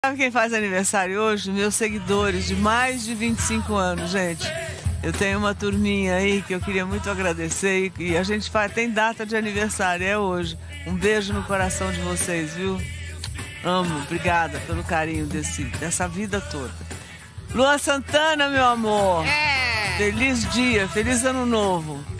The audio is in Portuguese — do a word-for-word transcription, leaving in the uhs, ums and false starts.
Sabe quem faz aniversário hoje? Meus seguidores de mais de vinte e cinco anos, gente. Eu tenho uma turminha aí que eu queria muito agradecer e a gente faz, tem data de aniversário, é hoje. Um beijo no coração de vocês, viu? Amo, obrigada pelo carinho desse, dessa vida toda. Luan Santana, meu amor. É. Feliz dia, feliz ano novo.